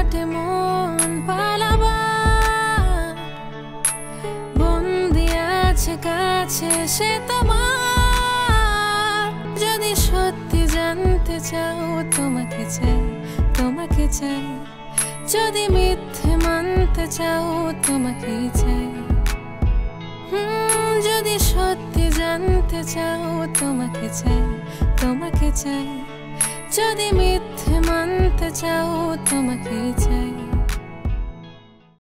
কাটে মন পালাবার, বন্দি আছে কাছে সে তোমার। যদি সত্যি জানতে চাও তোমাকে চাই, তোমাকে চাই। যদি মিথ্যে মানতে চাও তোমাকে চাই। যদি সত্যি জানতে চাও তোমাকে চাই, তোমাকে চাই। যদি মিথ্যে মানতে চাও তোমাকে চাই।